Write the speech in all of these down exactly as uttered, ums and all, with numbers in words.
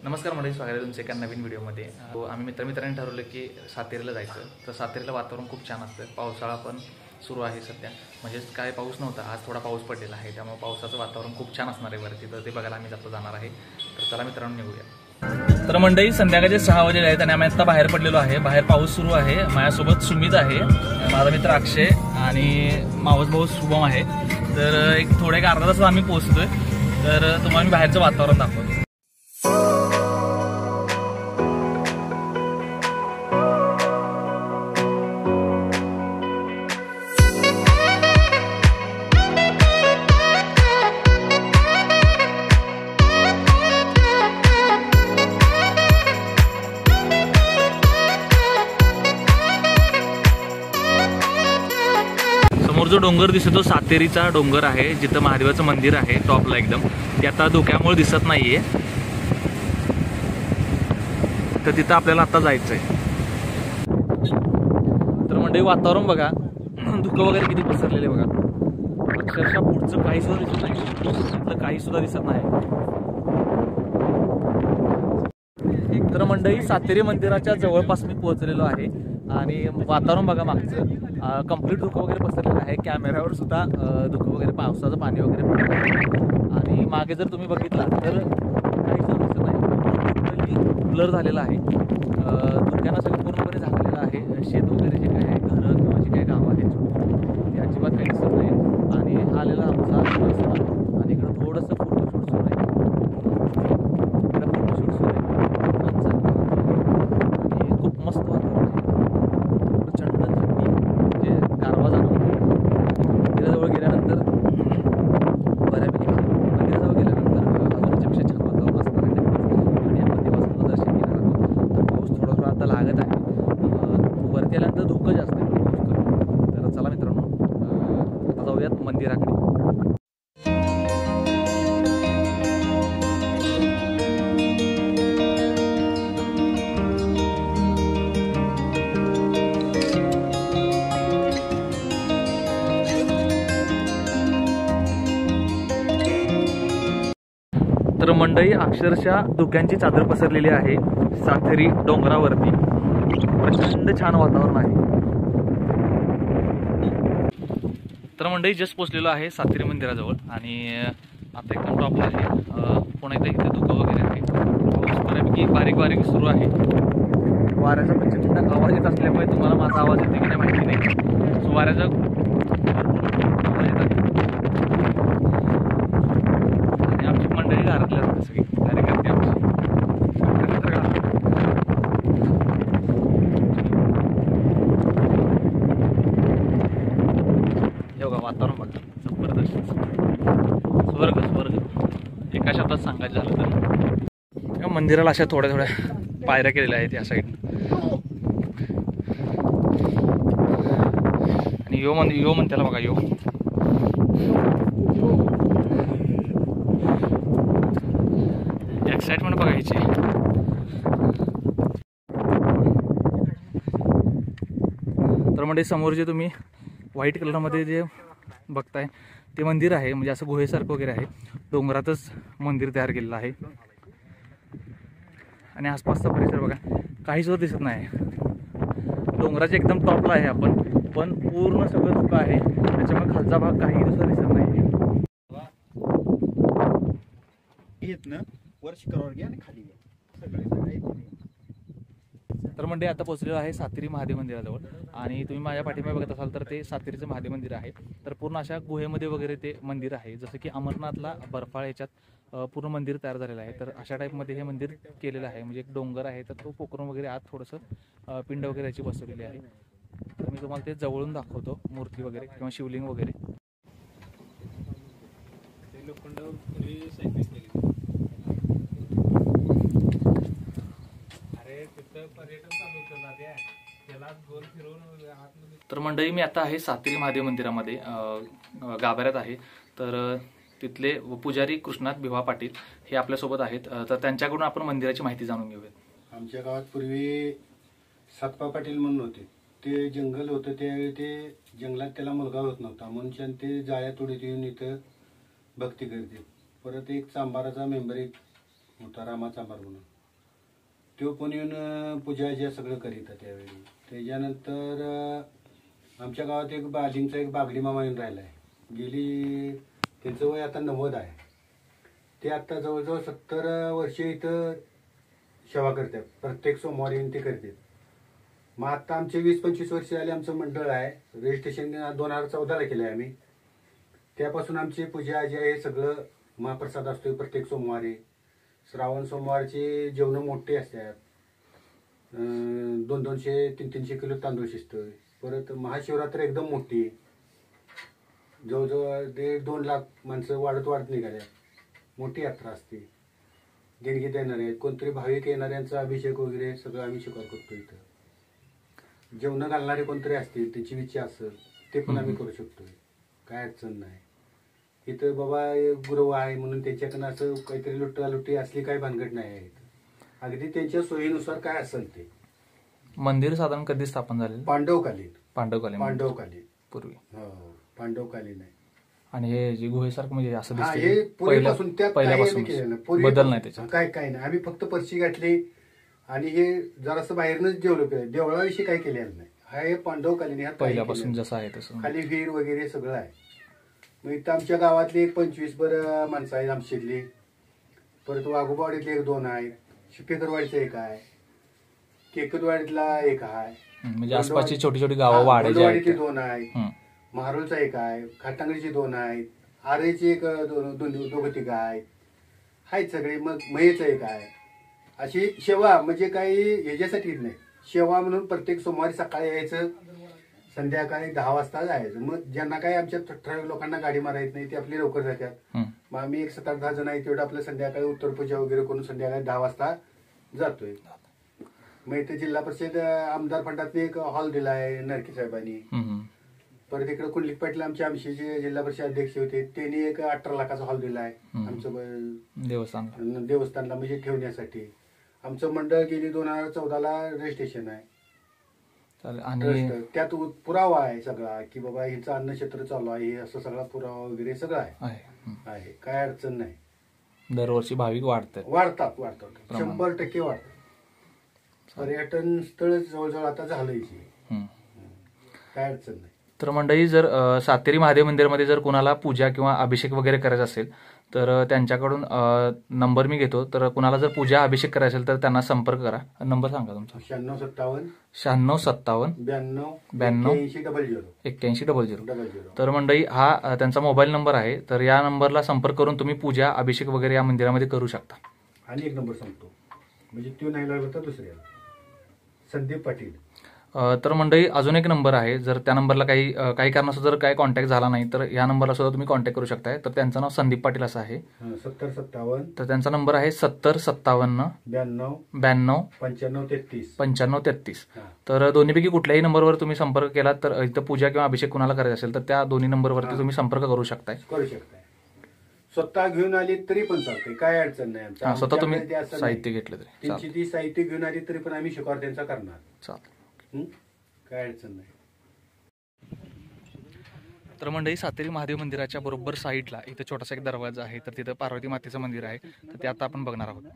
नमस्कार मंडळी, स्वागत आहे तुमचं एका नवीन व्हिडिओमध्ये। आम्ही मित्रमित्रांनी ठरवलं की सातेरीला जायचं। तर सातेरीला वातावरण खूप छान असतं, पावसाळा पण सुरू आहे सध्या, म्हणजेच काय पाऊस नव्हता, आज थोडा पाऊस पडलेला आहे, त्यामुळे पावसाचं वातावरण खूप छान असणार आहे वरती। तर ते बघायला आम्ही जातो जाणार आहे। तर चला मित्रांनो निघूया। तर मंडळी संध्याकाळचे सहा वाजले आहेत आणि आम्ही आता बाहेर पडलेलो आहे। बाहेर पाऊस सुरू आहे, माझ्यासोबत सुमित आहे, माझा मित्र अक्षय आणि मावस भाऊ शुभम आहे। तर एक थोड्या एक अर्धा तासात आम्ही पोहोचतोय। तर तुम्हाला मी बाहेरचं वातावरण दाखवतो। समोर जो डोंगर दिसतो सातेरीचा डोंगर आहे, जिथं महादेवाचं मंदिर आहे टॉपला एकदम, ते आता धुक्यामुळे दिसत नाहीये। तर तिथं आपल्याला आता जायचंय। तर मंडळी वातावरण बघा, धुकं वगैरे किती पसरलेले बघा, अक्षरशः पुढचं काही सुद्धा दिसत नाही, तिथलं काही सुद्धा दिसत नाही। तर मंडळी सातेरी मंदिराच्या जवळपास मी पोहोचलेलो आहे आणि वातावरण बघा मागचं कंप्लीट धुकं वगैरे पसरलेलं आहे। कॅमेऱ्यावर सुद्धा धुकं वगैरे, पावसाचं पाणी वगैरे पडलं आणि मागे जर तुम्ही बघितला तर काहीच दिसत नाही, ब्लर झालेला आहे। धुक्यानं सगळं पूर्णपणे झाकलेलं आहे। शेत वगैरे जे काय आहे, घरं किंवा जे काही गावं आहेत ते अजिबात काही दिसत नाही। आणि हा आलेला आमचा रस्ता आणि इकडं थोडंसं फोटोशूट सुरू आहे, इकडं फोटोशूट सुरू आहे आणि खूप मस्त वातावरण आहे। प्रचंड थंडी, म्हणजे गारवा जाणवतो। मंदिराजवळ गेल्यानंतर बऱ्यापैकी मंदिराजवळ गेल्यानंतर अजून याच्यापेक्षा छान वातावरण असणार आहे आणि आपण देवाचं दर्शन घेणार आहोत। तर पाऊस थोडा थोडा आता लागत आहे, वरती आल्यानंतर धुकं जास्त आहे पाऊस। तर चला मित्रांनो आता जाऊयात मंदिराकडे। तर मंडळी अक्षरशः धुक्यांची चादर पसरलेली आहे सातेरी डोंगरावरती, प्रचंड छान वातावरण आहे। तर मंडळी जस्ट पोचलेलो आहे सातेरी मंदिराजवळ आणि आता एकदम टॉपला आहे। पुन्हा एकदा इथे धुकं वगैरे आहे, पाऊस बऱ्यापैकी बारीक बारीक सुरू आहे। वाऱ्याचा प्रचंड आवाज येत असल्यामुळे तुम्हाला माझा आवाज येते की नाही माहिती नाही। सो वाऱ्याचा आवाज येत आहे आणि आमची मंडळी घरातल्या सगळी कार्यकर्ते आमची मित्र योगा वातावरण बघा, जबरदस्त स्वर्ग स्वर्ग एका शब्दात सांगायचं झालं तर। मंदिराला अशा थोड्या थोड्या पायऱ्या केलेल्या आहेत या साईड आणि यो म्हण यो म्हणत्याला बघा, यो एक्साइटमेंट बघायची। तर म्हणजे समोर जे तुम्ही व्हाईट कलरमध्ये जे बघताय ते मंदिर आहे, म्हणजे असं गुहेसारखं वगैरे आहे, डोंगरातच मंदिर तयार केलेलं आहे आणि आसपासचा परिसर बघा काही सुद्धा दिसत नाही। डोंगराच्या एकदम टॉपला आहे आपण, पण पूर्ण सगळं धुकं आहे, त्याच्यामुळे खालचा भाग काही सुद्धा दिसत नाही। तर म्हणजे आता पोहोचलेलो आहे सातेरी महादेव मंदिराजवळ आणि तुम्ही माझ्या पाठीमागे बघत असाल तर ते सातेरीचं महादेव मंदिर आहे। तर पूर्ण अशा गुहेमध्ये वगैरे ते मंदिर आहे, जसं की अमरनाथला बर्फाळ याच्यात पूर्ण मंदिर तयार झालेलं आहे। तर अशा टाईपमध्ये हे मंदिर केलेलं आहे, म्हणजे एक डोंगर आहे, तर तो पोखरून वगैरे आत थोडंसं पिंड वगैरे याची बसवलेली आहे। तर मी तुम्हाला ते जवळून दाखवतो, मूर्ती वगैरे किंवा शिवलिंग वगैरे। तर मंडळी मी आता आहे सातेरी महादेव मंदिरामध्ये, गाभाऱ्यात आहे। तर तिथले पुजारी कृष्णात भिवा पाटील हे आपल्यासोबत आहेत, तर त्यांच्याकडून आपण मंदिराची माहिती जाणून घेऊयात। आमच्या गावात पूर्वी सप्पा पाटील म्हणून होते, ते जंगल होतं, त्यावेळी ते जंगलात त्याला मुलगा होत नव्हता म्हणून ते जाळ्या तोडीत येऊन इथं भक्ती करते। परत एक चांभाराचा मेंबर एक होता रामा चांभार म्हणून. तो पण येऊन अं, पूजा जे सगळं करीत त्यावेळी. त्याच्यानंतर अं, आमच्या गावात एक बालिंगचा एक बागडी मामा येऊन राहिला आहे. गेली त्यांचं वय आता नव्वद आहे. ते आता जवळजवळ सत्तर वर्षे इथं सेवा करतात. प्रत्येक सोमवारी येऊन ते करतात. मग आता आमचे वीस पंचवीस वर्ष झाले आमचं मंडळ आहे. रजिस्ट्रेशन दोन हजार चौदाला केलं आहे आम्ही. त्यापासून आमची पूजा जी आहे सगळं महाप्रसाद असतो प्रत्येक सोमवारी. श्रावण सोमवारचे जेवणं मोठे असतात. अं, दोन दोनशे तीन तीनशे किलो तांदूळ शिजतोय. परत महाशिवरात्र एकदम मोठी, जवळजवळ दीड दोन लाख माणसं वाढत वाढत निघाल्या. मोठी यात्रा असते. देणगी देणारे कोणतरी भाविक येणाऱ्यांचा अभिषेक वगैरे सगळं आम्ही स्वीकार करतो. इथं जेवणं घालणारे कोणतरी असतील, त्यांची इच्छा असेल ते पण आम्ही करू शकतोय. काय अडचण नाही. इथं बाबा गुरु आहे म्हणून त्यांच्याकडनं असं काहीतरी लुट्टा लुट्टी असली काही भानगड नाही आहे. इथं अगदी त्यांच्या सोयीनुसार काय असेल ते. मंदिर साधारण कधी स्थापन झालेलं? पांडवकालीन. पांडवकालीन पांडवकालीन पूर्वी. हो पांडवकालीन आहे. आणि हे जे गुहेसारखं म्हणजे असं हा, दिसतंय हे पूर्वीपासून त्यात काही पहिल्यापासून आम्ही केलेलं नाही. बदल पूर्वीपासून नाही त्याच्यात. काय काय नाही. आम्ही फक्त परशी गाठली आणि हे जरासं बाहेरनच डेव्हलप केलं. देवळाविषयी काही केलेलं नाही. हा हे पांडवकालीन ह्यात काही पहिल्यापासून केलेलं जसं आहे तसं. नाही. खाली विहीर वगैरे सगळं आहे. मग इथं आमच्या गावातली एक पंचवीस बरं माणसं आहेत आमच्यातली. परत वाघोबावाडीतले एक दोन आहेत. शिपेकरवाडीचं एक आहे. केकतवाडीतला एक आहे. हं, म्हणजे आसपासची छोटी छोटी गावं वाढायची आहेत. दोन आहेत. हं. महारोलचा एक आहे. खाटांगडीचे दोन आहेत. आरेचे एक दोन दोन दोघं तिघं आहेत. आहेत सगळे. मग मयेचं एक आहे. अशी सेवा म्हणजे काही ह्याच्यासाठीच नाही. सेवा म्हणून प्रत्येक सोमवारी सकाळी यायचं, संध्याकाळी दहा वाजता जायचं. मग ज्यांना काही आमच्या ठराविक लोकांना गाडी मारायत नाही ते आपली लवकर जातात. हं. मग आम्ही एक सात आठ दहा जण आहे तेवढं आपलं संध्याकाळी उत्तरपूजा वगैरे करून संध्याकाळी दहा वाजता जातोय. मग इथे जिल्हा परिषद आमदार फंडातनी एक हॉल दिला आहे नरकी साहेबांनी. हं, हं. परत इकडे कुंडलिक पाटील आमचे आमचे जे जिल्हा परिषद अध्यक्ष होते त्यांनी एक अठरा लाखाचा हॉल दिला आहे हम्म. आमचं ब- देवस्थान देवस्थानला म्हणजे ठेवण्यासाठी. आमचं मंडळ गेली दोन हजार चौदाला रजिस्ट्रेशन आहे. चालेल. आणि ट्रस्ट. त्यात उ- पुरावा आहे सगळा की बाबा हिचं अन्नक्षेत्र चालू आहे हे असं सगळा पुरावा वगैरे सगळं आहे. आहे. हं. आहे काय अडचण नाही. दरवर्षी भाविक वाढतात. वाढतात वाढतात प्रमाण. शंभर टक्के वाढतात. पर्यटन स्थळ जवळजवळ आता झालंय की. हं. काय अडचण नाही. तर मंडळी जर अ, सातेरी महादेव मंदिरामध्ये जर कुणाला पूजा किंवा अभिषेक वगैरे करायचा असेल तर अ, त्यांच्याकडून अ, नंबर मी घेतो. तर कुणाला जर पूजा अभिषेक करायचा असेल तर त्यांना संपर्क करा. नंबर सांगा तुमचा. शहाण्णव सत्तावन्न शहाण्णव सत्तावन्न ब्याण्णव ब्याण्णव ऐंशी डबल झिरो एक्क्याऐंशी डबल झिरो. Double zero. तर मंडळी हा अ, त्यांचा मोबाईल नंबर आहे. तर या नंबरला संपर्क करून तुम्ही पूजा अभिषेक वगैरे या मंदिरामध्ये करू शकता. आणि एक नंबर सांगतो म्हणजे तो नाही लागला तर दुसऱ्याला संदीप पाटील. अ, तर मंडळी अजून एक नंबर आहे. जर त्या नंबरला काही अ, काही कारणास्तव जर काही कॉन्टॅक्ट झाला नाही तर या नंबरला सुद्धा तुम्ही कॉन्टॅक्ट करू शकताय. तर त्यांचं नाव संदीप पाटील असं आहे. हा, सत्तर सत्तावन्न तर त्यांचा नंबर आहे सत्तर सत्तावन्न ब्याण्णव ब्याण्णव पंच्याण्णव तेहतीस. पंच्याण्णव तेहतीस. हा. तर दोन्हीपैकी कुठल्याही नंबरवर तुम्ही संपर्क केला तर इथं पूजा किंवा अभिषेक कुणाला करायचा असेल तर त्या दोन्ही नंबरवरती हा. तुम्ही संपर्क करू शकताय. करू शकताय. स्वतः घेऊन आली तरी पण चालते. काय अडचण नाही. आमच्या- हा, स्वतः तुम्ही आमच्याकडे ते असं साहित्य नाही. घेतलं तरी त्यांची चालेल. ती साहित्य घेऊन आली तरी पण आम्ही शिकार त्यांचा करणार. चालेल. हं? काय अडचण नाही. तर मंडळी सातेरी महादेव मंदिराच्या बरोबर साईडला इथं छोटासा एक दरवाजा आहे. तर तिथं पार्वती मातेचं मंदिर आहे. तर ते आता आपण बघणार आहोत.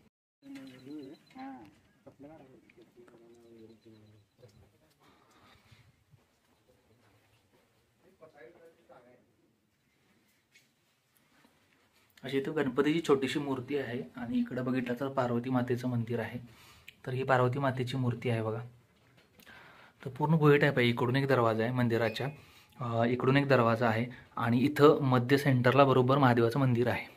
अशी इथं गणपतीची छोटीशी मूर्ती आहे आणि इकडे बघितलं तर पार्वती मातेचं मंदिर आहे. तर ही पार्वती मातेची मूर्ती आहे बघा. तर पूर्ण गुहे टाईप आहे. इकडून एक दरवाजा आहे मंदिराच्या, अ, इकडून एक दरवाजा आहे आणि इथं मध्य सेंटरला बरोबर महादेवाचं मंदिर आहे.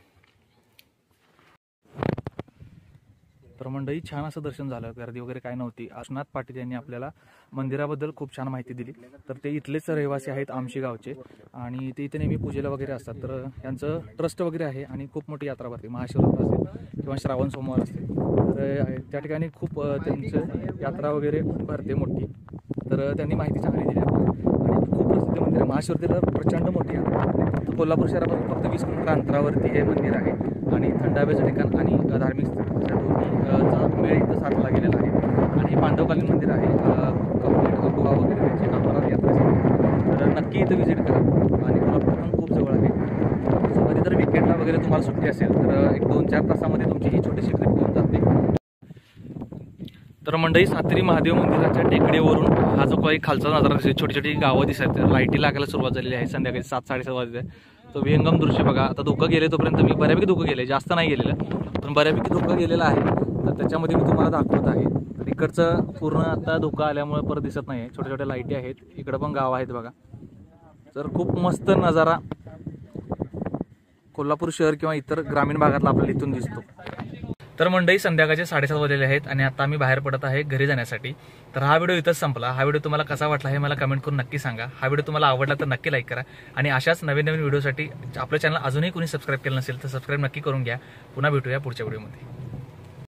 तर मंडळी छान असं दर्शन झालं. गर्दी वगैरे काय नव्हती. आशनाथ पाटील यांनी आपल्याला मंदिराबद्दल खूप छान माहिती दिली. तर ते इथलेच रहिवासी आहेत आमशी गावचे आणि ते इथे नेहमी पूजेला वगैरे असतात. तर यांचं ट्रस्ट वगैरे आहे आणि खूप मोठी यात्रा भरते. महाशिवरात्र असेल किंवा श्रावण सोमवार असेल तर त्या ठिकाणी खूप अ, त्यांचं यात्रा वगैरे भरते मोठी. तर त्यांनी माहिती चांगली दिली आपल्याला आणि खूप प्रसिद्ध मंदिर आहे. महाशिवरात्रीला प्रचंड मोठी यात्रा. फक्त कोल्हापूर शहरापासून फक्त वीस किलोमीटर अंतरावरती हे मंदिर आहे आणि थंड हवेचं ठिकाण आणि धार्मिक स्थळ दोन्हीचा मेळ इथं साधला गेलेला आहे. आणि हे पांडवकालीन मंदिर आहे. कंप्लीट गुहा वगैरे त्याची कामाला यात्रेसाठी. तर नक्की इथं व्हिजिट करा आणि कोल्हापूर पण खूप जवळ आहे. सो कधी जर विकेंडला वगैरे तुम्हाला सुट्टी असेल तर एक दोन चार तासामध्ये तुमची ही छोटीशी ट्रिप होऊन जाते. तर मंडळी सातेरी महादेव मंदिराच्या टेकडीवरून हा जो काही खालचा नजारा दिसतो, छोटी छोटी गावं दिसत, लाईटी लागायला सुरुवात झालेली आहे. संध्याकाळी सात साडेसात वाजले. तो विहंगम दृश्य बघा. आता धुकं गेले तोपर्यंत मी बऱ्यापैकी धुकं गेले, जास्त नाही गेलेलं पण बऱ्यापैकी धुकं गेलेलं आहे. तर त्याच्यामध्ये मी तुम्हाला दाखवत आहे. तर इकडचं पूर्ण आता धुकं आल्यामुळे परत दिसत नाही आहे. छोट्या छोट्या लाईटी आहेत. इकडं पण गाव आहेत बघा. तर खूप मस्त नजारा कोल्हापूर शहर किंवा इतर ग्रामीण भागातला आपल्याला इथून दिसतो. तर मंडळी संध्याकाळचे साडेसात वाजलेले आहेत आणि आता आम्ही बाहेर पडत आहे घरी जाण्यासाठी. तर हा व्हिडिओ इथंच संपला. हा व्हिडिओ तुम्हाला कसा वाटला हे मला कमेंट करून नक्की सांगा. हा व्हिडिओ तुम्हाला आवडला तर नक्की लाईक करा आणि अशाच नवीन नवीन व्हिडिओसाठी आपलं चॅनल अजूनही कोणी सबस्क्राईब केलं नसेल तर सबस्क्राईब नक्की करून घ्या. पुन्हा भेटूया पुढच्या व्हिडिओमध्ये.